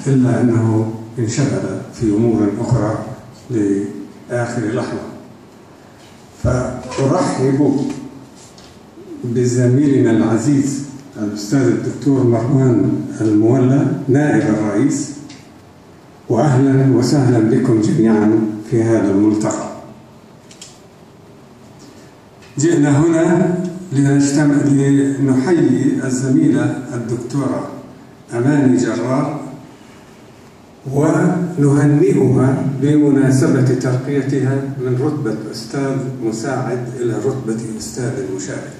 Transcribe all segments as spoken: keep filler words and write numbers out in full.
إلا أنه انشغل في أمور أخرى لآخر لحظة. فأرحب بزميلنا العزيز الأستاذ الدكتور مروان المولى نائب الرئيس، وأهلا وسهلا بكم جميعا في هذا الملتقى. جئنا هنا لنجتمع لنحيي الزميلة الدكتورة أماني جرار ونهنئها بمناسبة ترقيتها من رتبة أستاذ مساعد إلى رتبة أستاذ مشارك.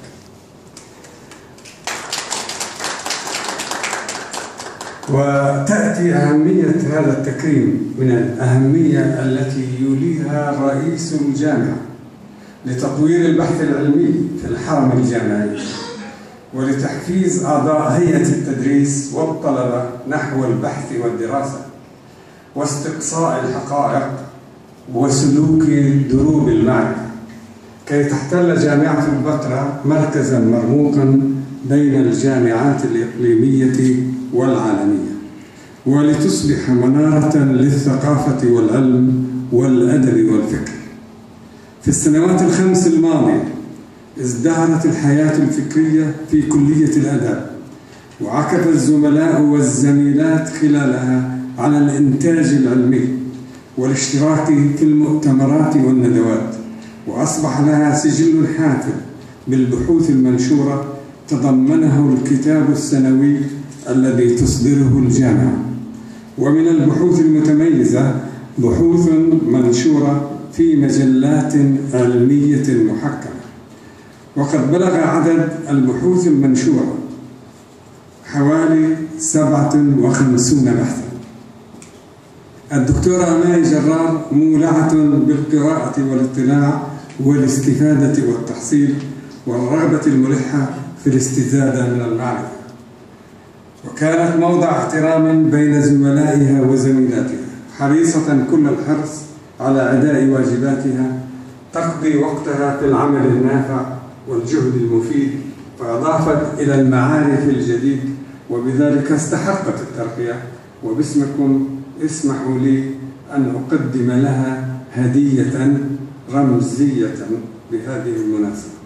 وتأتي أهمية هذا التكريم من الأهمية التي يوليها رئيس الجامعة لتطوير البحث العلمي في الحرم الجامعي، ولتحفيز أعضاء هيئة التدريس والطلبة نحو البحث والدراسة واستقصاء الحقائق وسلوك دروب المعرفة، كي تحتل جامعة البتراء مركزا مرموقا بين الجامعات الإقليمية والعالمية، ولتصبح منارة للثقافة والعلم والأدب والفكر. في السنوات الخمس الماضية ازدهرت الحياة الفكرية في كلية الآداب، وعكف الزملاء والزميلات خلالها على الإنتاج العلمي والاشتراك في المؤتمرات والندوات، وأصبح لها سجل حافل بالبحوث المنشورة تضمنه الكتاب السنوي الذي تصدره الجامعة. ومن البحوث المتميزة بحوث منشورة في مجلات علمية محكمة، وقد بلغ عدد البحوث المنشورة حوالي سبعة وخمسين بحثا. الدكتورة أماني جرار مولعة بالقراءة والاطلاع والاستفادة والتحصيل والرغبة الملحة في الاستزادة من المعرفة، وكانت موضع احترام بين زملائها وزميلاتها، حريصة كل الحرص على أداء واجباتها، تقضي وقتها في العمل النافع والجهد المفيد، فأضافت إلى المعارف الجديد، وبذلك استحقت الترقية. وباسمكم اسمحوا لي أن أقدم لها هدية رمزية بهذه المناسبة.